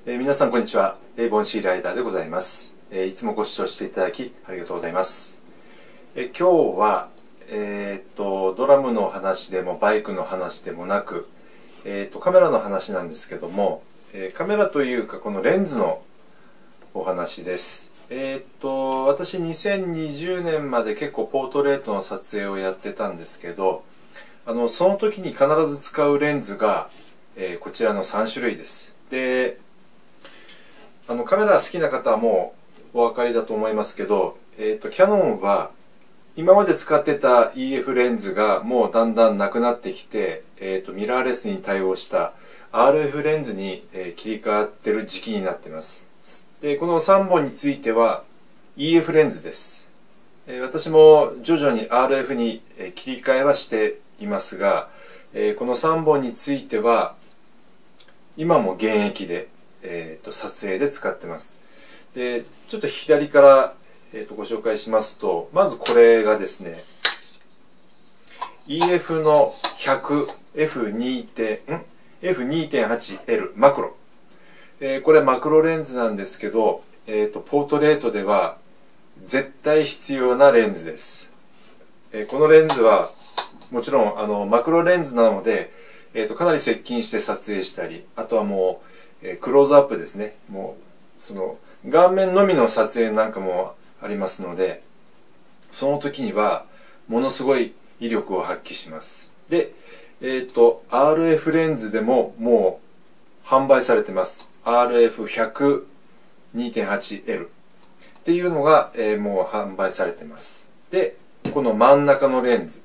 皆さんこんにちは。ボンシーライダーでございます。いつもご視聴していただきありがとうございます。今日は、ドラムの話でもバイクの話でもなく、カメラの話なんですけども、カメラというかこのレンズのお話です。私2020年まで結構ポートレートの撮影をやってたんですけど、その時に必ず使うレンズが、こちらの3種類です。で、カメラ好きな方はもうお分かりだと思いますけど、キヤノンは今まで使ってた EF レンズがもうだんだんなくなってきて、ミラーレスに対応した RF レンズに、切り替わってる時期になってます。で、この3本については EF レンズです。私も徐々に RF に切り替えはしていますが、この3本については今も現役で、撮影で使ってます。で、ちょっと左から、ご紹介しますと、まずこれがですね EF の 100F2.8L マクロ、これマクロレンズなんですけど、ポートレートでは絶対必要なレンズです。このレンズはもちろんマクロレンズなので、かなり接近して撮影したり、あとはもう、クローズアップですね。もうその顔面のみの撮影なんかもありますので、その時にはものすごい威力を発揮します。で、RF レンズでももう販売されてます。RF100-2.8L っていうのが、もう販売されてます。で、この真ん中のレンズ、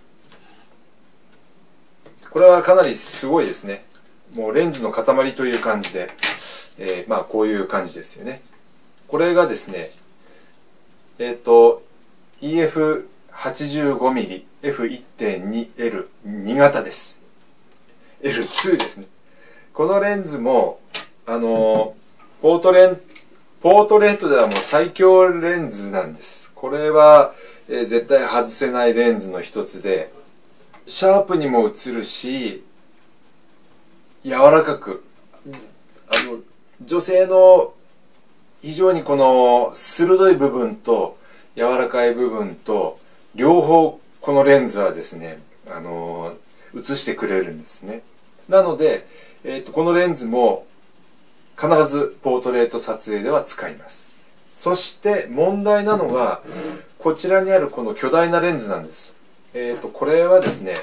これはかなりすごいですね。もうレンズの塊という感じで、まあこういう感じですよね。これがですね、EF85mm F1.2L 2型です。L2 ですね。このレンズもポートレートではもう最強レンズなんです。これは、絶対外せないレンズの一つで、シャープにも映るし、柔らかく、女性の非常にこの鋭い部分と柔らかい部分と両方このレンズはですね、映してくれるんですね。なので、このレンズも必ずポートレート撮影では使います。そして問題なのがこちらにあるこの巨大なレンズなんです。これはですね、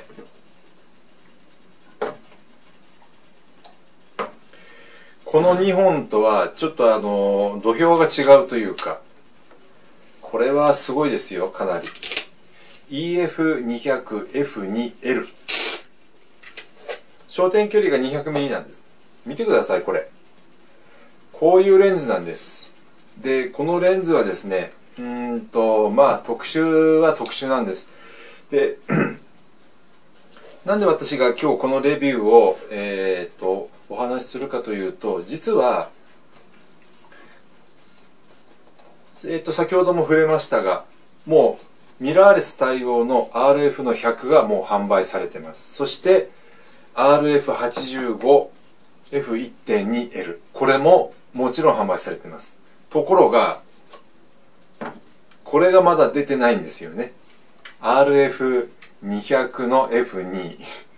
この2本とはちょっと土俵が違うというか、これはすごいですよ、かなり。EF200F2L、 焦点距離が 200mm なんです。見てください、これこういうレンズなんです。で、このレンズはですね、まあ特殊は特殊なんです。でなんで私が今日このレビューをお話しするかというと、実は先ほども触れましたが、もうミラーレス対応の RF の100がもう販売されてます。そして RF85F1.2L、 これももちろん販売されてます。ところがこれがまだ出てないんですよね。 RF200 の F2、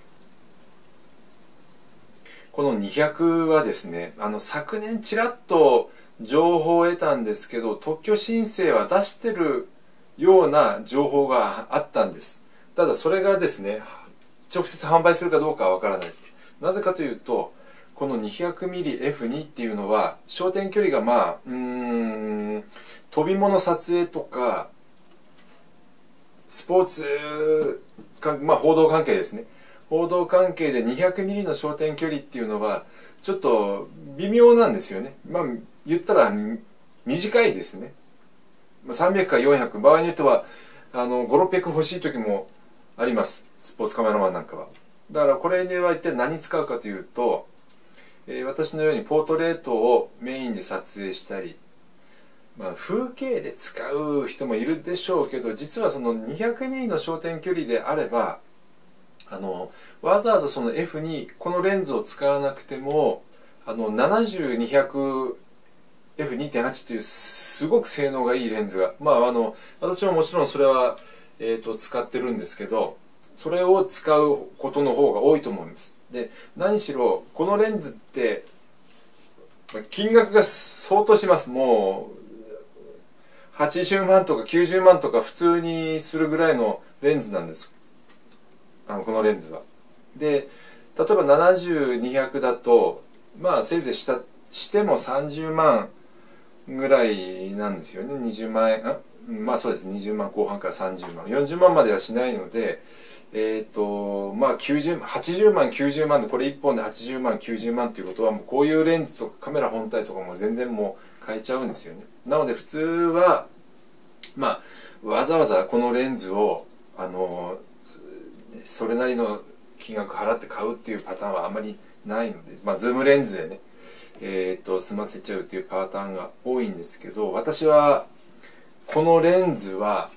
この200はですね、昨年ちらっと情報を得たんですけど、特許申請は出してるような情報があったんです。ただそれがですね、直接販売するかどうかはわからないです。なぜかというと、この 200mmF2 っていうのは焦点距離がまあ飛び物撮影とかスポーツまあ報道関係ですね、報道関係で 200mm の焦点距離っていうのはちょっと微妙なんですよね。まあ言ったら短いですね。300か400、場合によっては5、600欲しい時もあります、スポーツカメラマンなんかは。だからこれには一体何に使うかというと、私のようにポートレートをメインで撮影したり、まあ、風景で使う人もいるでしょうけど、実はその 200mm の焦点距離であればわざわざその F にこのレンズを使わなくても 70-200F2.8 というすごく性能がいいレンズが、私ももちろんそれは、使ってるんですけど、それを使うことの方が多いと思います。で、何しろこのレンズって金額が相当します。もう80万とか90万とか普通にするぐらいのレンズなんです。このレンズは。で、例えば70-200だとせいぜいしても30万ぐらいなんですよね。20万円、そうです。20万後半から30万、40万まではしないので、80万90万で、これ1本で80万90万ということは、もうこういうレンズとかカメラ本体とかも全然もう買えちゃうんですよね。なので普通はわざわざこのレンズをそれなりの金額払って買うっていうパターンはあまりないので、ズームレンズでね済ませちゃうっていうパターンが多いんですけど、私はこのレンズは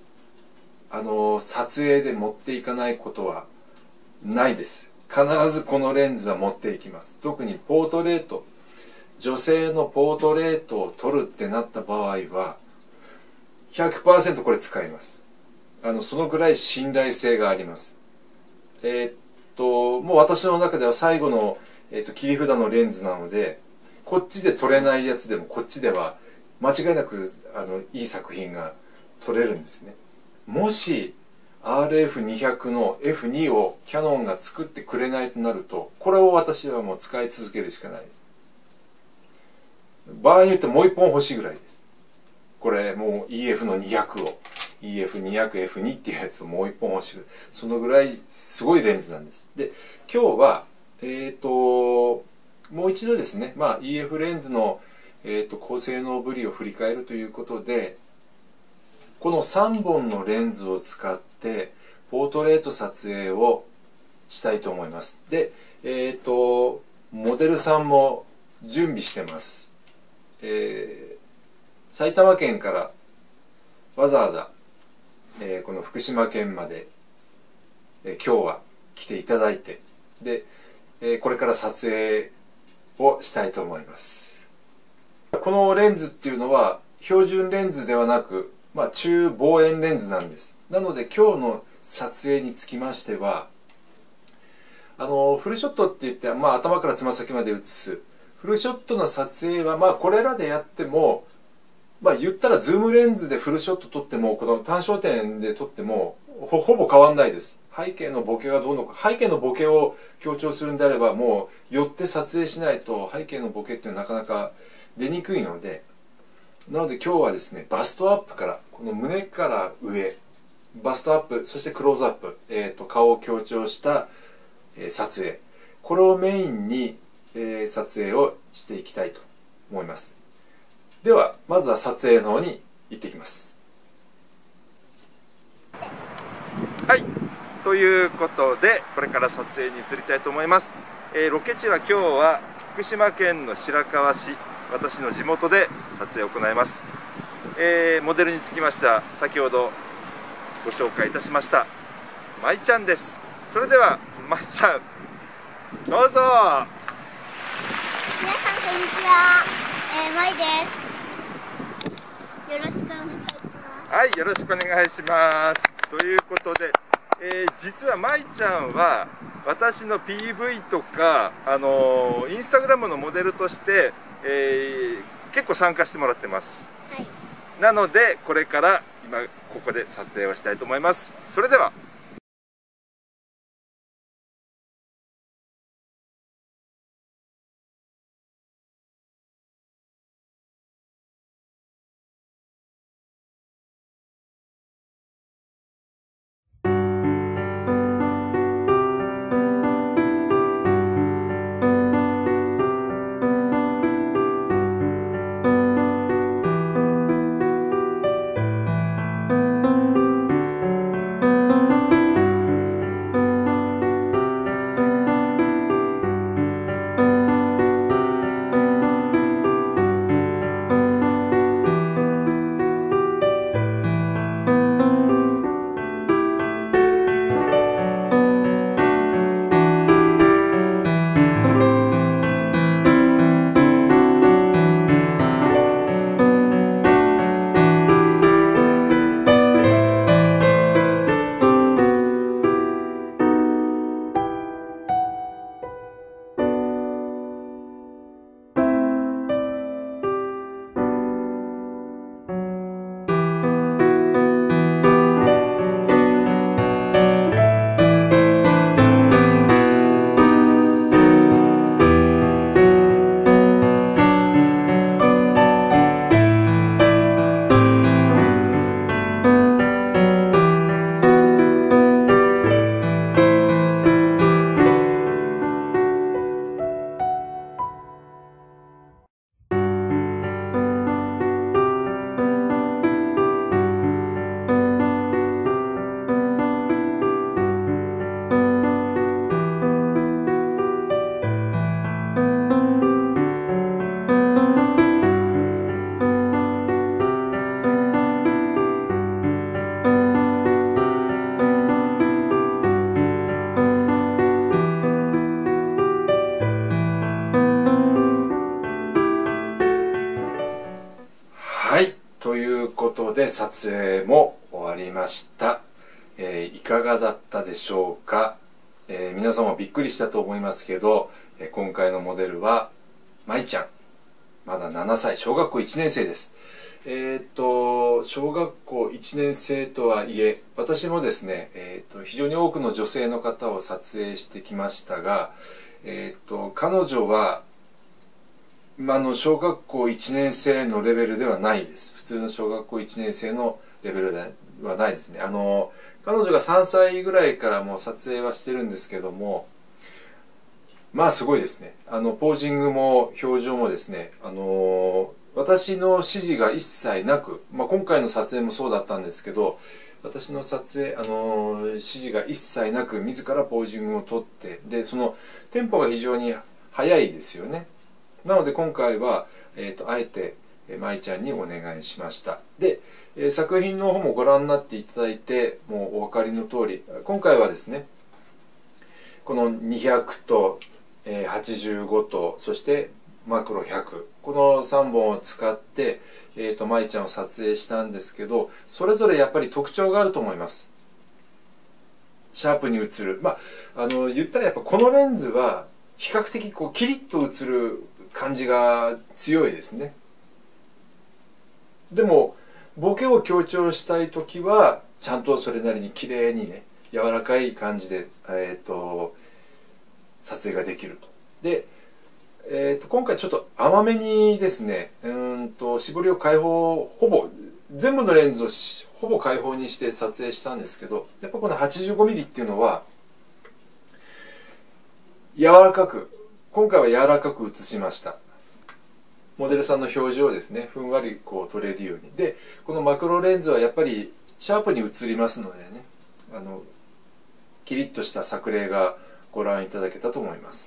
撮影で持っていかないことはないです。必ずこのレンズは持っていきます。特にポートレート、女性のポートレートを撮るってなった場合は 100% これ使います。そのぐらい信頼性があります。もう私の中では最後の、切り札のレンズなので、こっちで撮れないやつでもこっちでは間違いなくいい作品が撮れるんですね。もし RF200 の F2 をキヤノンが作ってくれないとなると、これを私はもう使い続けるしかないです。場合によってもう一本欲しいぐらいです。これもう EF の200を EF200F2 っていうやつをもう一本欲しい、そのぐらいすごいレンズなんです。で、今日はもう一度ですね、EF レンズの、高性能ぶりを振り返るということで、この3本のレンズを使ってポートレート撮影をしたいと思います。で、モデルさんも準備してます。埼玉県からわざわざ、この福島県まで、今日は来ていただいて、で、これから撮影をしたいと思います。このレンズっていうのは標準レンズではなく、中望遠レンズなんです。なので今日の撮影につきましては、フルショットって言って、頭からつま先まで写すフルショットの撮影はこれらでやっても、言ったらズームレンズでフルショット撮っても、この単焦点で撮ってもほぼ変わんないです。背景のボケがどうのか、背景のボケを強調するんであれば、もう寄って撮影しないと背景のボケっていうのはなかなか出にくいので、なので今日はですね、バストアップから、この胸から上、バストアップ、そしてクローズアップ、顔を強調した、撮影、これをメインに、撮影をしていきたいと思います。ではまずは撮影の方に行ってきます。はい、ということでこれから撮影に移りたいと思います。ロケ地は今日は福島県の白河市、私の地元で撮影を行います。モデルにつきましては先ほどご紹介いたしましたまいちゃんです。それではまいちゃん、どうぞ。 皆さんこんにちは、まいです。よろしくお願いします。 はい、よろしくお願いします。ということで、実はまいちゃんは私の PV とかインスタグラムのモデルとして、結構参加してもらってます。 はい。 なのでこれから今ここで撮影をしたいと思います。それでは。 こで撮影も終わりました。いかがだったでしょうか。皆さんもびっくりしたと思いますけど、今回のモデルは舞ちゃん、まだ7歳、小学校1年生です。小学校1年生とはいえ、私もですね、非常に多くの女性の方を撮影してきましたが、彼女は小学校1年生のレベルではないです。普通の小学校1年生のレベルではないですね。彼女が3歳ぐらいからもう撮影はしてるんですけども、まあすごいですね。ポージングも表情もですね、私の指示が一切なく、今回の撮影もそうだったんですけど、私の撮影、指示が一切なく自らポージングをとって、でそのテンポが非常に速いですよね。なので今回は、あえて舞ちゃんにお願いしました。で、作品の方もご覧になっていただいてもうお分かりの通り、今回はですね、この200と、85とそしてマクロ100、この3本を使って、舞ちゃんを撮影したんですけど、それぞれやっぱり特徴があると思います。シャープに映る、言ったらやっぱこのレンズは比較的こうキリッと映る感じが強いですね。でもボケを強調したい時はちゃんとそれなりに綺麗にね、柔らかい感じで、撮影ができると。で、今回ちょっと甘めにですね、絞りを開放、ほぼ全部のレンズをほぼ開放にして撮影したんですけど、やっぱこの 85mm っていうのは柔らかく、今回は柔らかく写しました。モデルさんの表情をですね、ふんわりこう撮れるように。でこのマクロレンズはやっぱりシャープに映りますのでね、キリッとした作例がご覧いただけたと思います。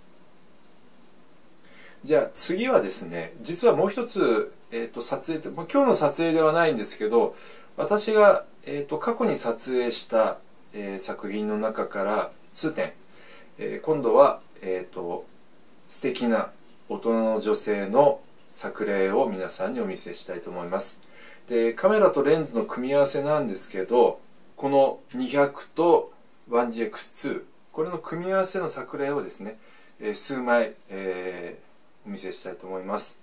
じゃあ次はですね、実はもう一つ、撮影って、今日の撮影ではないんですけど、私が、過去に撮影した、作品の中から数点、今度は、素敵な大人の女性の作例を皆さんにお見せしたいと思います。でカメラとレンズの組み合わせなんですけど、この200と 1DX2、 これの組み合わせの作例をですね、数枚、お見せしたいと思います。